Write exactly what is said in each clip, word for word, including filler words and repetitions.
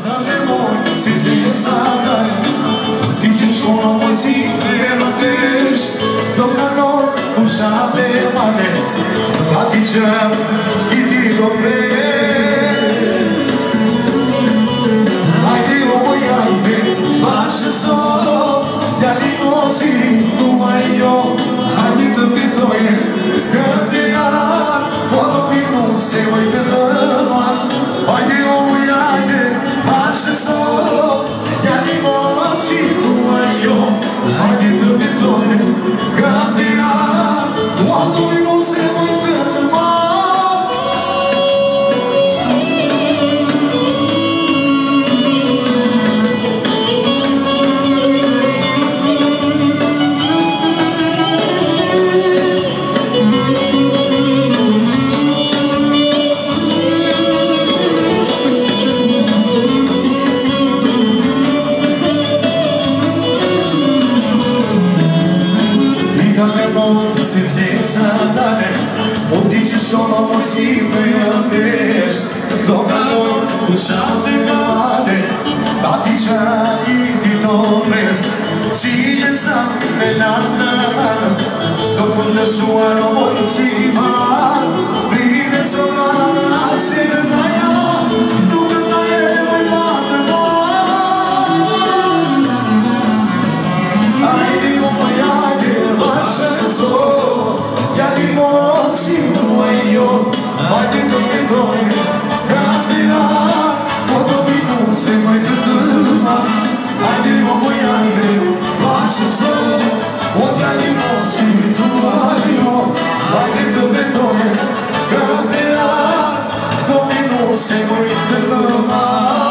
dale moj, si si e sa dale. Ti që shkona moj si të rëtesh, do kanor, fusha dhe mane, ati që i ti do presh. Ajde o moj ajde, bashkë sot, djali mozi, tua e jo, ajde të pitoje, këndi jarar, po do pimu se moj të dërman. Ajde o moj ajde, bashkë sot, djali mozi, tua e jo, ajde të pitoje, këndi jarar, po do pimu se moj të dërman. Si si sa dale, o di që shkona moj si të jëndesh, do kalor, fusha dhe mane, ati që i ti do pres, si e sa me lanë, do këndëshuar o moj si mar, prime së rana, si e daja, nuk e ta e moj patë mar. Ajde o moj ajde, bashkë sot, djali mozi, tua e jo, ajde të pitoje, kandidat, po do pimu se moj të dërman. Ajde o moj ajde, bashkë sot, o djali mozi, tua e jo, ajde të pitoje, kandidat, do pimu se moj të dërman.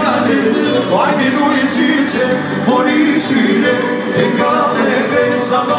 Vajdi lui qiqe, por i shyre, e ka me vej sa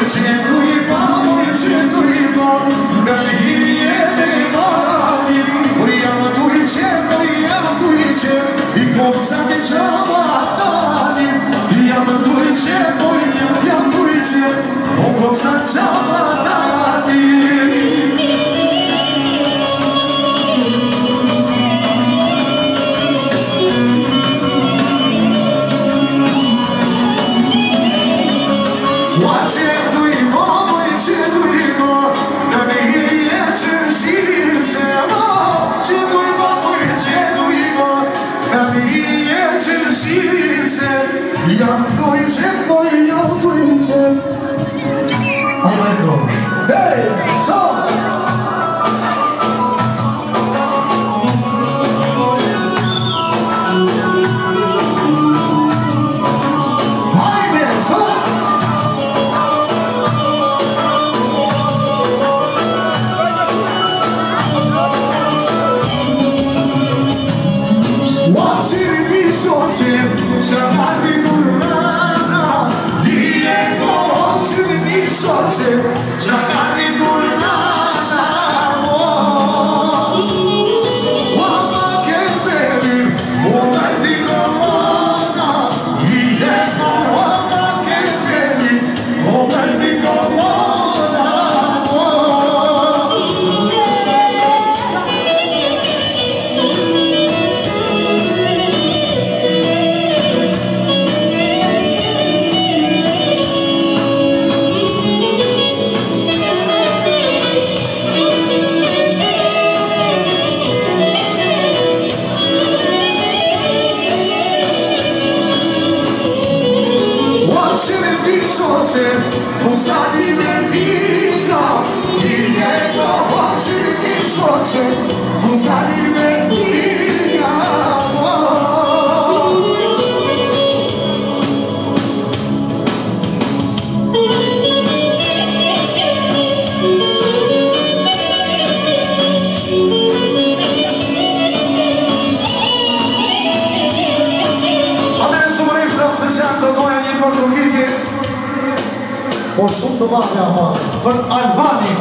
O shumë të madhe ama për Albani.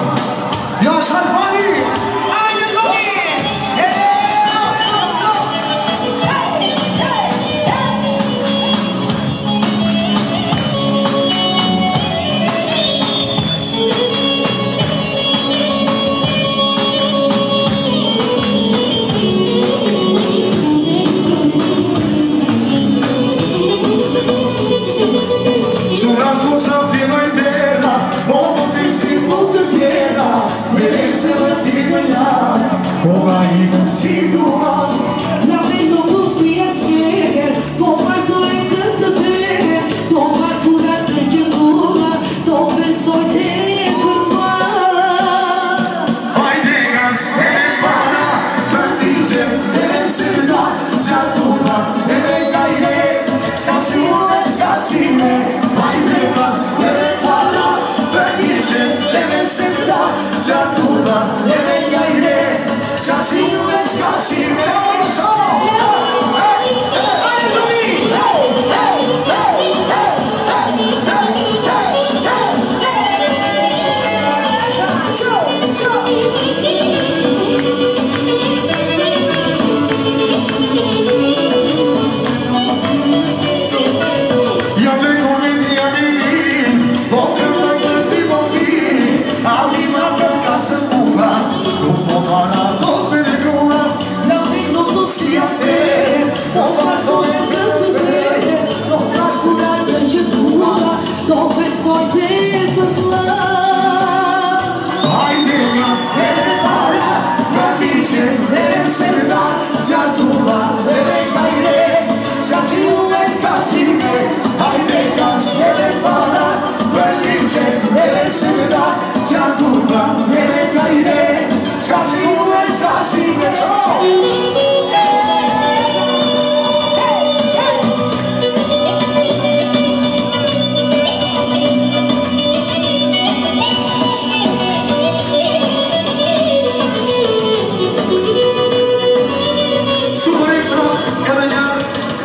Jash Albani! Albani!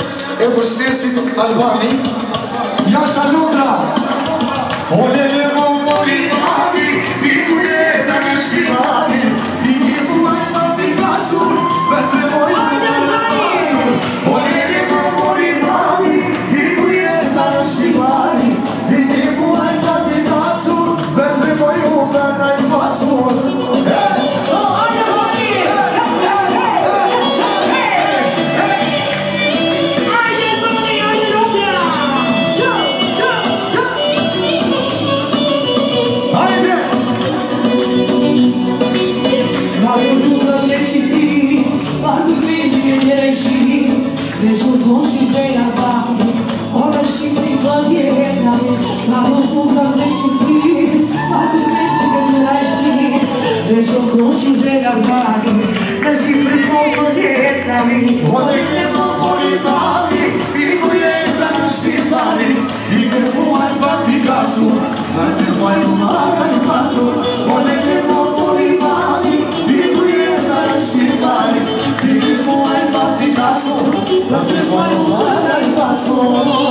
Albani, Jasha Lundra, Olele mai mare ai pasul.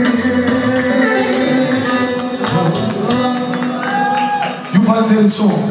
So